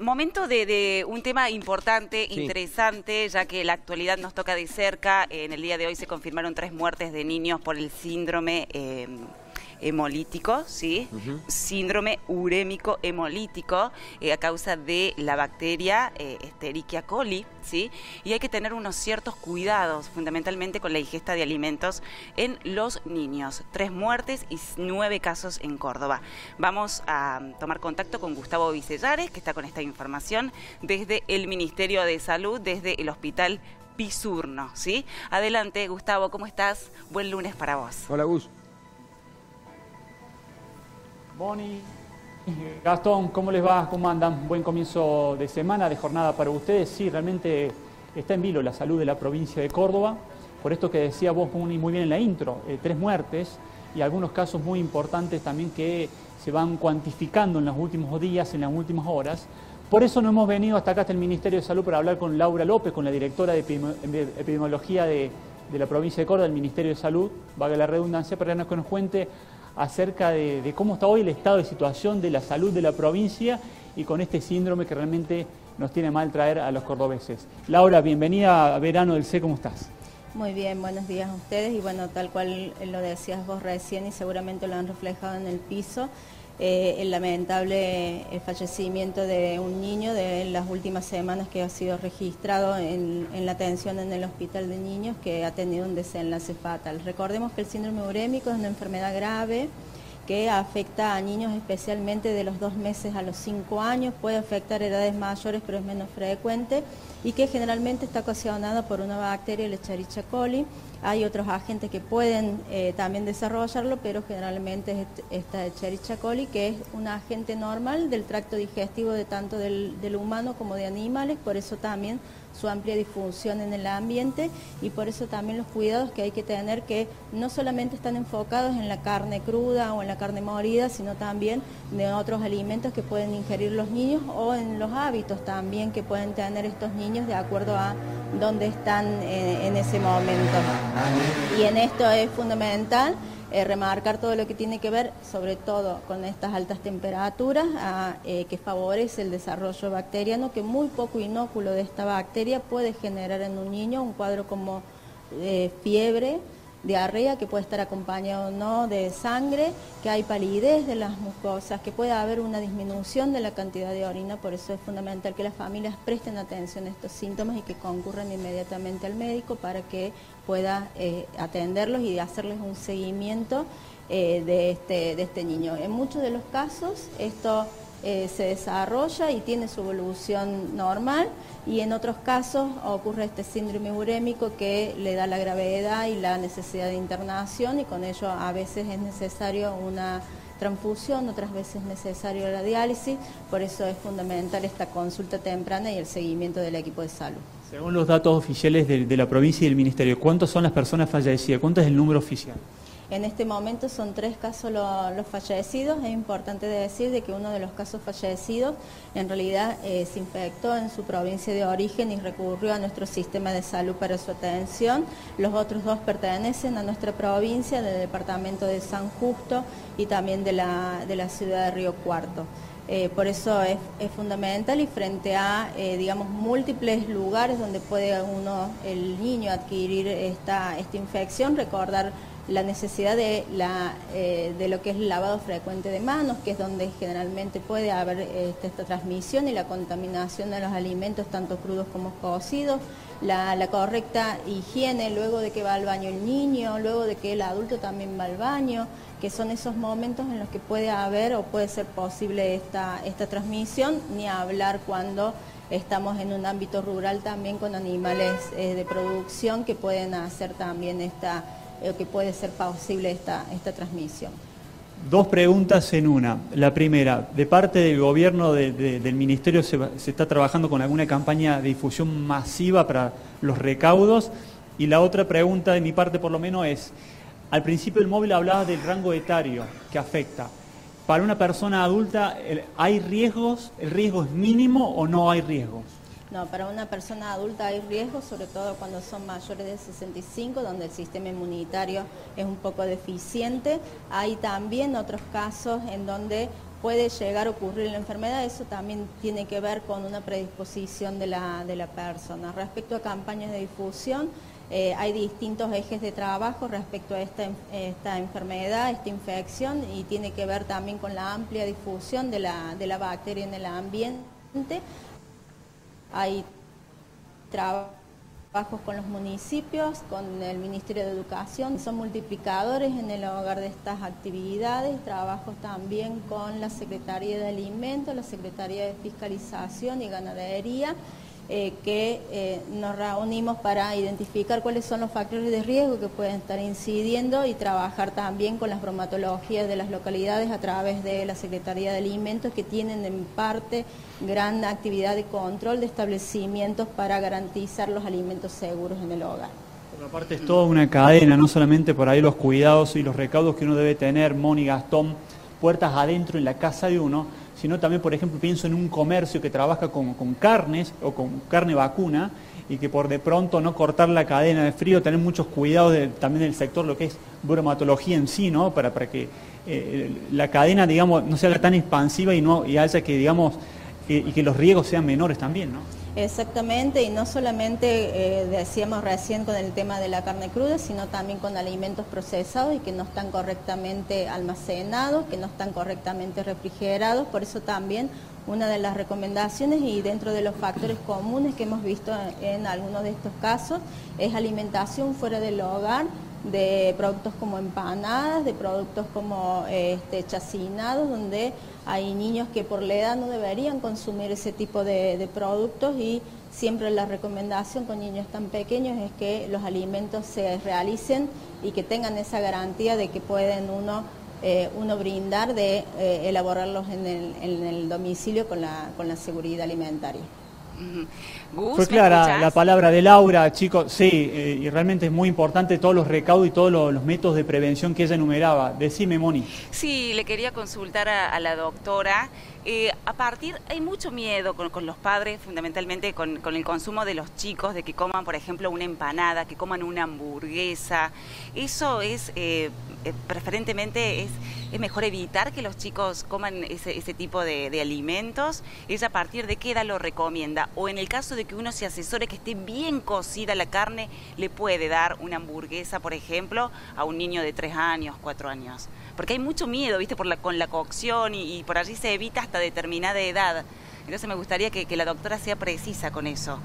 Momento de un tema importante, interesante, ya que la actualidad nos toca de cerca. En el día de hoy se confirmaron 3 muertes de niños por el síndrome hemolítico, ¿sí? Síndrome urémico hemolítico a causa de la bacteria Escherichia coli, ¿sí? Y hay que tener unos ciertos cuidados, fundamentalmente con la ingesta de alimentos en los niños. 3 muertes y 9 casos en Córdoba. Vamos a tomar contacto con Gustavo Vicellares, que está con esta información desde el Ministerio de Salud, desde el Hospital Pisurno, ¿sí? Adelante, Gustavo, ¿cómo estás? Buen lunes para vos. Hola, Gus. Boni, Gastón, ¿cómo les va? ¿Cómo andan? Buen comienzo de semana, de jornada para ustedes. Sí, realmente está en vilo la salud de la provincia de Córdoba. Por esto que decía vos muy bien en la intro, 3 muertes y algunos casos muy importantes también que se van cuantificando en los últimos días, en las últimas horas. Por eso no hemos venido hasta acá, hasta el Ministerio de Salud, para hablar con Laura López, con la directora de epidemiología de la provincia de Córdoba, del Ministerio de Salud, valga la redundancia, para que nos cuente acerca de cómo está hoy el estado de situación de la salud de la provincia y con este síndrome que realmente nos tiene mal traer a los cordobeses. Laura, bienvenida a Verano del C, ¿cómo estás? Muy bien, buenos días a ustedes y bueno, tal cual lo decías vos recién y seguramente lo han reflejado en el piso, el lamentable fallecimiento de un niño de las últimas semanas que ha sido registrado en la atención en el hospital de niños, que ha tenido un desenlace fatal. Recordemos que el síndrome urémico es una enfermedad grave que afecta a niños especialmente de los 2 meses a los 5 años, puede afectar edades mayores pero es menos frecuente y que generalmente está ocasionada por una bacteria, el Escherichia coli. Hay otros agentes que pueden también desarrollarlo, pero generalmente es esta Escherichia coli, que es un agente normal del tracto digestivo de tanto del humano como de animales, por eso también su amplia difusión en el ambiente y por eso también los cuidados que hay que tener, que no solamente están enfocados en la carne cruda o en la carne molida, sino también de otros alimentos que pueden ingerir los niños o en los hábitos también que pueden tener estos niños de acuerdo a dónde están en ese momento. Y en esto es fundamental remarcar todo lo que tiene que ver, sobre todo con estas altas temperaturas, que favorece el desarrollo bacteriano, que muy poco inóculo de esta bacteria puede generar en un niño un cuadro como fiebre, diarrea, que puede estar acompañado o no de sangre, que hay palidez de las mucosas, que puede haber una disminución de la cantidad de orina. Por eso es fundamental que las familias presten atención a estos síntomas y que concurran inmediatamente al médico para que pueda atenderlos y hacerles un seguimiento de este niño. En muchos de los casos esto se desarrolla y tiene su evolución normal, y en otros casos ocurre este síndrome urémico que le da la gravedad y la necesidad de internación, y con ello a veces es necesario una transfusión, otras veces es necesario la diálisis. Por eso es fundamental esta consulta temprana y el seguimiento del equipo de salud. Según los datos oficiales de la provincia y del Ministerio, ¿cuántas son las personas fallecidas? ¿Cuánto es el número oficial? En este momento son 3 casos los fallecidos. Es importante decir de que uno de los casos fallecidos en realidad se infectó en su provincia de origen y recurrió a nuestro sistema de salud para su atención. Los otros 2 pertenecen a nuestra provincia, del departamento de San Justo y también de la ciudad de Río Cuarto. Por eso es fundamental, y frente a digamos múltiples lugares donde puede el niño adquirir esta infección, recordar la necesidad de lo que es el lavado frecuente de manos, que es donde generalmente puede haber esta transmisión y la contaminación de los alimentos, tanto crudos como cocidos, la correcta higiene luego de que va al baño el niño, luego de que el adulto también va al baño, que son esos momentos en los que puede haber o puede ser posible esta transmisión, ni hablar cuando estamos en un ámbito rural también con animales de producción que pueden hacer también que puede ser posible esta transmisión. 2 preguntas en una. La primera, de parte del gobierno del ministerio se está trabajando con alguna campaña de difusión masiva para los recaudos, y la otra pregunta de mi parte por lo menos es, al principio del móvil hablaba del rango etario que afecta. Para una persona adulta, ¿hay riesgos? ¿El riesgo es mínimo o no hay riesgos? No, para una persona adulta hay riesgos, sobre todo cuando son mayores de 65, donde el sistema inmunitario es un poco deficiente. Hay también otros casos en donde puede llegar a ocurrir la enfermedad, eso también tiene que ver con una predisposición de la persona. Respecto a campañas de difusión, hay distintos ejes de trabajo respecto a esta enfermedad, esta infección, y tiene que ver también con la amplia difusión de la bacteria en el ambiente. Hay trabajos con los municipios, con el Ministerio de Educación, son multiplicadores en el hogar de estas actividades, trabajos también con la Secretaría de Alimentos, la Secretaría de Fiscalización y Ganadería, que nos reunimos para identificar cuáles son los factores de riesgo que pueden estar incidiendo y trabajar también con las bromatologías de las localidades a través de la Secretaría de Alimentos, que tienen en parte gran actividad de control de establecimientos para garantizar los alimentos seguros en el hogar. Por aparte es toda una cadena, no solamente por ahí los cuidados y los recaudos que uno debe tener, Moni, Gastón, puertas adentro en la casa de uno, sino también, por ejemplo, pienso en un comercio que trabaja con carnes o con carne vacuna y que por de pronto no cortar la cadena de frío, tener muchos cuidados también del sector, lo que es bromatología en sí, ¿no? Para que la cadena, digamos, no sea tan expansiva y haya que, digamos, y que los riesgos sean menores también, ¿no? Exactamente, y no solamente decíamos recién con el tema de la carne cruda, sino también con alimentos procesados y que no están correctamente almacenados, que no están correctamente refrigerados. Por eso también una de las recomendaciones y dentro de los factores comunes que hemos visto en algunos de estos casos es alimentación fuera del hogar, de productos como empanadas, de productos como chacinados, donde hay niños que por la edad no deberían consumir ese tipo de productos, y siempre la recomendación con niños tan pequeños es que los alimentos se realicen y que tengan esa garantía de que pueden uno brindar de elaborarlos en el domicilio con la seguridad alimentaria. Gus, fue clara la palabra de Laura, chicos, sí, y realmente es muy importante todos los recaudos y todos los métodos de prevención que ella enumeraba. Decime, Moni. Sí, le quería consultar a la doctora. Hay mucho miedo con los padres, fundamentalmente con el consumo de los chicos, de que coman, por ejemplo, una empanada, que coman una hamburguesa. Eso es, preferentemente, es mejor evitar que los chicos coman ese tipo de alimentos. ¿Ella a partir de qué edad lo recomienda? O en el caso de que uno se asesore que esté bien cocida la carne, ¿le puede dar una hamburguesa, por ejemplo, a un niño de 3 años, 4 años? Porque hay mucho miedo, ¿viste? Con la cocción y por allí se evita hasta determinada edad. Entonces me gustaría que la doctora sea precisa con eso.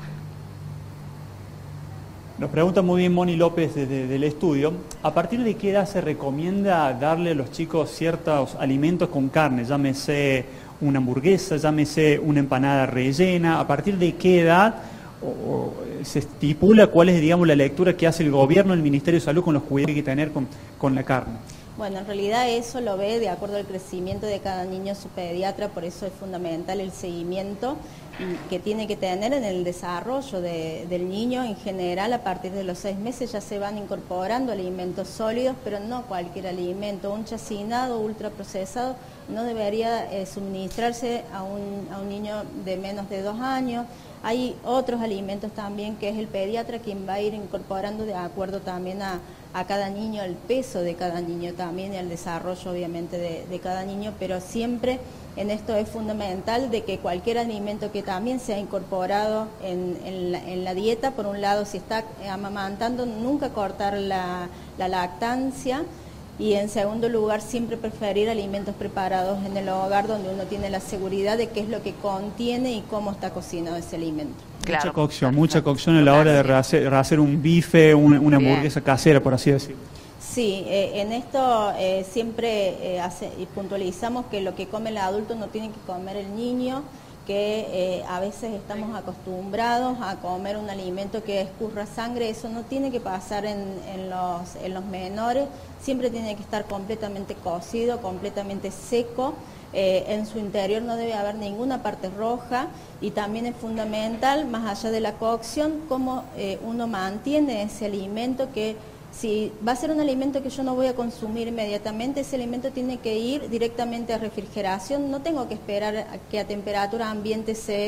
Nos pregunta muy bien Moni López del estudio, ¿a partir de qué edad se recomienda darle a los chicos ciertos alimentos con carne? Llámese una hamburguesa, llámese una empanada rellena, ¿a partir de qué edad se estipula cuál es, digamos, la lectura que hace el gobierno, el Ministerio de Salud con los cuidados que hay que tener con la carne? Bueno, en realidad eso lo ve de acuerdo al crecimiento de cada niño su pediatra, por eso es fundamental el seguimiento que tiene que tener en el desarrollo del niño. En general, a partir de los 6 meses ya se van incorporando alimentos sólidos, pero no cualquier alimento. Un chacinado ultraprocesado no debería suministrarse a un niño de menos de 2 años. Hay otros alimentos también que es el pediatra quien va a ir incorporando de acuerdo también a cada niño, el peso de cada niño también y al desarrollo obviamente de cada niño, pero siempre en esto es fundamental de que cualquier alimento que también sea incorporado en la dieta, por un lado si está amamantando, nunca cortar la lactancia, y en segundo lugar siempre preferir alimentos preparados en el hogar donde uno tiene la seguridad de qué es lo que contiene y cómo está cocinado ese alimento. Claro, mucha cocción a la hora de hacer un bife, una hamburguesa casera, por así decirlo. Sí, en esto siempre puntualizamos que lo que come el adulto no tiene que comer el niño, que a veces estamos acostumbrados a comer un alimento que escurra sangre. Eso no tiene que pasar en los menores, siempre tiene que estar completamente cocido, completamente seco. En su interior no debe haber ninguna parte roja, y también es fundamental, más allá de la cocción, cómo uno mantiene ese alimento, que si va a ser un alimento que yo no voy a consumir inmediatamente, ese alimento tiene que ir directamente a refrigeración. No tengo que esperar a que a temperatura ambiente se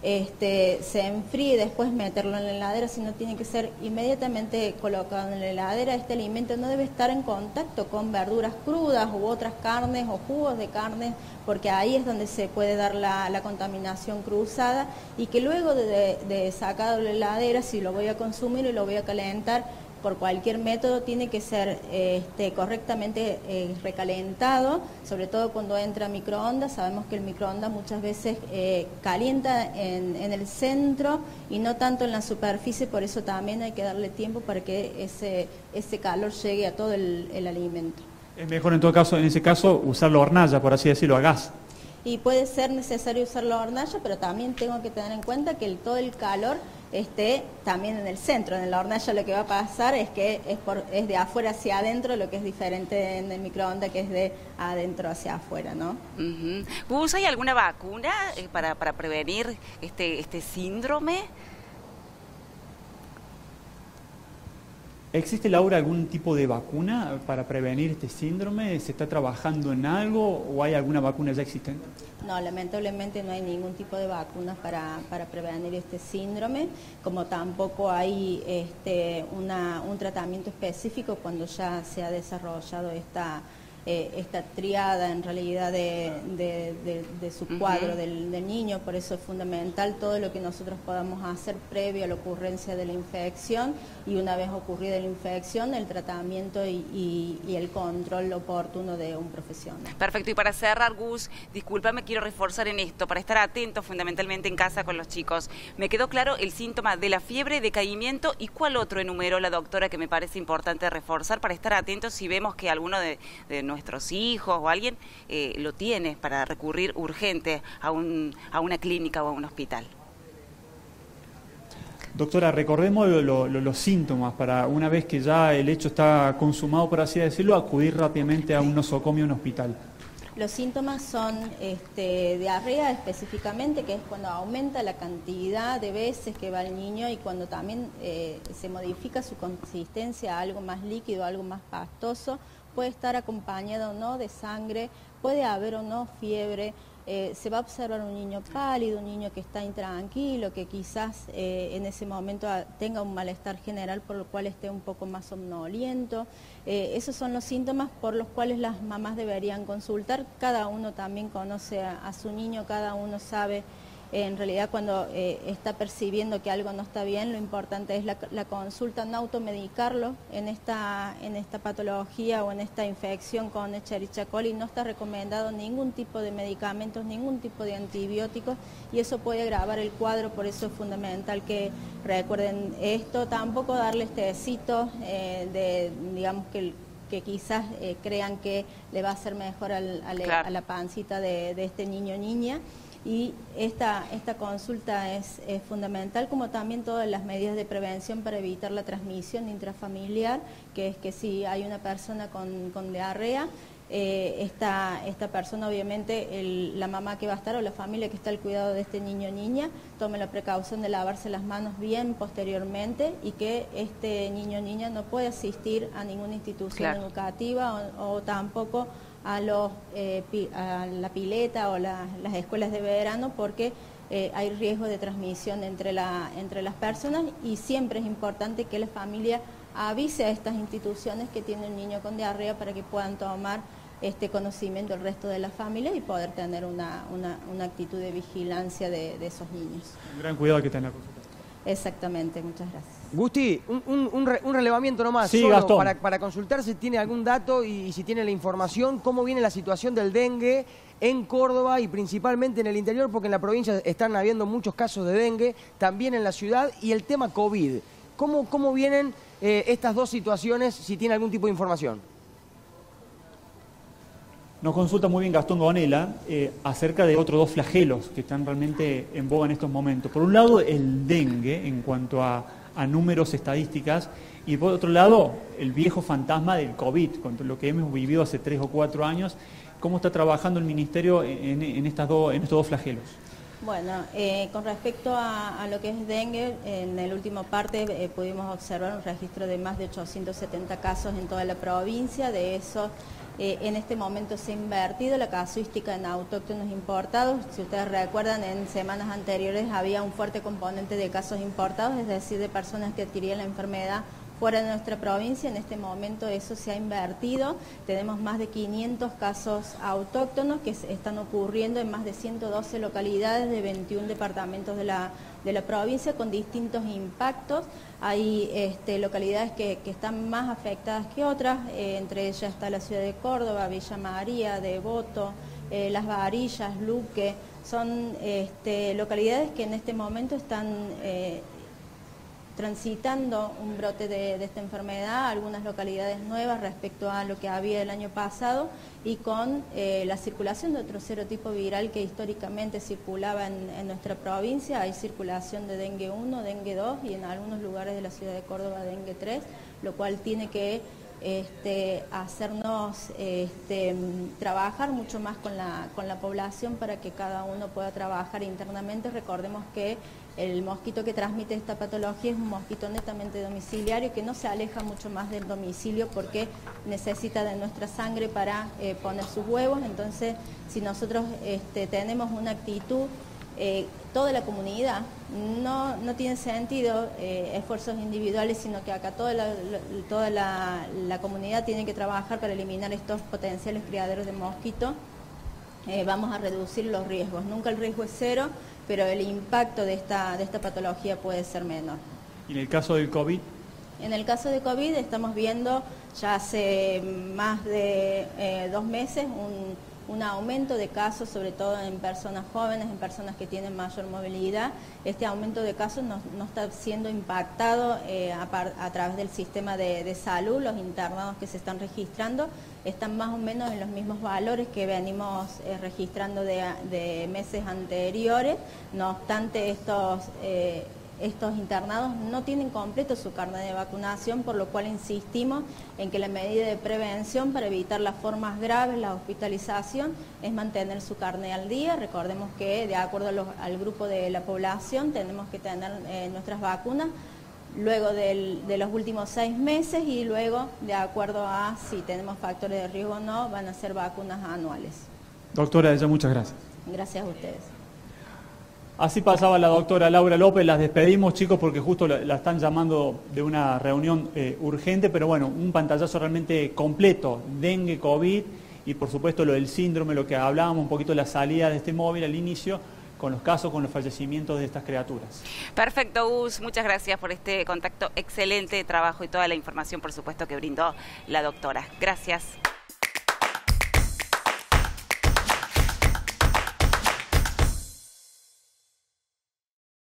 se enfríe y después meterlo en la heladera, sino tiene que ser inmediatamente colocado en la heladera. Este alimento no debe estar en contacto con verduras crudas u otras carnes o jugos de carne, porque ahí es donde se puede dar la contaminación cruzada, y que luego de sacado de la heladera, si lo voy a consumir y lo voy a calentar, por cualquier método tiene que ser correctamente recalentado, sobre todo cuando entra a microondas. Sabemos que el microondas muchas veces calienta en el centro y no tanto en la superficie, por eso también hay que darle tiempo para que ese calor llegue a todo el alimento. Es mejor en todo caso, en ese caso, usar la hornalla, por así decirlo, a gas. Y puede ser necesario usar la hornalla, pero también tengo que tener en cuenta que todo el calor esté también en el centro. En la hornalla lo que va a pasar es que es de afuera hacia adentro, lo que es diferente en el microondas, que es de adentro hacia afuera, ¿no? ¿Gus, hay alguna vacuna para prevenir este síndrome? ¿Existe, Laura, algún tipo de vacuna para prevenir este síndrome? ¿Se está trabajando en algo o hay alguna vacuna ya existente? No, lamentablemente no hay ningún tipo de vacunas para prevenir este síndrome, como tampoco hay un tratamiento específico cuando ya se ha desarrollado esta triada en realidad de su cuadro del niño. Por eso es fundamental todo lo que nosotros podamos hacer previo a la ocurrencia de la infección, y una vez ocurrida la infección, el tratamiento y el control oportuno de un profesional. Perfecto, y para cerrar, Gus, discúlpame, quiero reforzar en esto, para estar atentos fundamentalmente en casa con los chicos. Me quedó claro el síntoma de la fiebre, decaimiento, y ¿cuál otro enumeró la doctora que me parece importante reforzar para estar atentos si vemos que alguno de nuestros hijos o alguien lo tiene, para recurrir urgente a una clínica o a un hospital? Doctora, recordemos los síntomas para, una vez que ya el hecho está consumado, por así decirlo, acudir rápidamente a un nosocomio, a un hospital. Los síntomas son diarrea específicamente, que es cuando aumenta la cantidad de veces que va el niño, y cuando también se modifica su consistencia a algo más líquido, a algo más pastoso. Puede estar acompañado o no de sangre, puede haber o no fiebre. Se va a observar un niño pálido, un niño que está intranquilo, que quizás en ese momento tenga un malestar general por lo cual esté un poco más somnoliento. Esos son los síntomas por los cuales las mamás deberían consultar. Cada uno también conoce a su niño, cada uno sabe. En realidad, cuando está percibiendo que algo no está bien, lo importante es la consulta, no automedicarlo en esta patología o en esta infección con Escherichia coli. No está recomendado ningún tipo de medicamentos, ningún tipo de antibióticos, y eso puede agravar el cuadro. Por eso es fundamental que recuerden esto. Tampoco darles tecitos digamos que quizás crean que le va a hacer mejor a la pancita de este niño o niña. Y esta consulta es fundamental, como también todas las medidas de prevención para evitar la transmisión intrafamiliar, que es que si hay una persona con diarrea, esta persona, obviamente, la mamá que va a estar o la familia que está al cuidado de este niño o niña, tome la precaución de lavarse las manos bien posteriormente, y que este niño o niña no puede asistir a ninguna institución educativa o tampoco a la pileta o las escuelas de verano, porque hay riesgo de transmisión entre las personas, y siempre es importante que la familia avise a estas instituciones que tiene un niño con diarrea para que puedan tomar este conocimiento el resto de la familia y poder tener una actitud de vigilancia de esos niños. Un gran cuidado que tenga. Exactamente, muchas gracias. Gusti, un relevamiento nomás, sí, solo Gastón, para consultar si tiene algún dato y si tiene la información, cómo viene la situación del dengue en Córdoba y principalmente en el interior, porque en la provincia están habiendo muchos casos de dengue, también en la ciudad, y el tema COVID. ¿Cómo vienen estas dos situaciones, si tiene algún tipo de información? Nos consulta muy bien Gastón Gonela acerca de otros dos flagelos que están realmente en boga en estos momentos. Por un lado, el dengue en cuanto a números, estadísticas, y por otro lado, el viejo fantasma del COVID, con lo que hemos vivido hace 3 o 4 años. ¿Cómo está trabajando el Ministerio en estos dos flagelos? Bueno, con respecto a lo que es dengue, en el último parte pudimos observar un registro de más de 870 casos en toda la provincia. De esos, En este momento se ha invertido la casuística en autóctonos importados. Si ustedes recuerdan, en semanas anteriores había un fuerte componente de casos importados, es decir, de personas que adquirían la enfermedad fuera de nuestra provincia. En este momento eso se ha invertido. Tenemos más de 500 casos autóctonos que están ocurriendo en más de 112 localidades de 21 departamentos de la provincia con distintos impactos. Hay localidades que están más afectadas que otras, entre ellas está la ciudad de Córdoba, Villa María, Devoto, Las Varillas, Luque. Son localidades que en este momento están transitando un brote de esta enfermedad, algunas localidades nuevas respecto a lo que había el año pasado y con la circulación de otro serotipo viral que históricamente circulaba en nuestra provincia. Hay circulación de dengue 1, dengue 2 y en algunos lugares de la ciudad de Córdoba dengue 3, lo cual tiene que hacernos trabajar mucho más con la población para que cada uno pueda trabajar internamente. Recordemos que el mosquito que transmite esta patología es un mosquito netamente domiciliario que no se aleja mucho más del domicilio porque necesita de nuestra sangre para poner sus huevos. Entonces, si nosotros tenemos una actitud, toda la comunidad, no tiene sentido esfuerzos individuales, sino que acá toda la comunidad tiene que trabajar para eliminar estos potenciales criaderos de mosquitos. Vamos a reducir los riesgos. Nunca el riesgo es cero, pero el impacto de esta patología puede ser menor. ¿Y en el caso del COVID? En el caso de COVID estamos viendo ya hace más de 2 meses un aumento de casos, sobre todo en personas jóvenes, en personas que tienen mayor movilidad. Este aumento de casos no está siendo impactado a través del sistema de salud. Los internados que se están registrando están más o menos en los mismos valores que venimos registrando de meses anteriores. No obstante, estos internados no tienen completo su carnet de vacunación, por lo cual insistimos en que la medida de prevención para evitar las formas graves, la hospitalización, es mantener su carnet al día. Recordemos que de acuerdo al grupo de la población tenemos que tener nuestras vacunas luego de los últimos 6 meses y luego, de acuerdo a si tenemos factores de riesgo o no, van a ser vacunas anuales. Doctora, ella, muchas gracias. Gracias a ustedes. Así pasaba la doctora Laura López. Las despedimos, chicos, porque justo la están llamando de una reunión urgente, pero bueno, un pantallazo realmente completo: dengue, COVID y por supuesto lo del síndrome, lo que hablábamos un poquito de la salida de este móvil al inicio, con los casos, con los fallecimientos de estas criaturas. Perfecto, Gus, muchas gracias por este contacto, excelente trabajo y toda la información, por supuesto, que brindó la doctora. Gracias.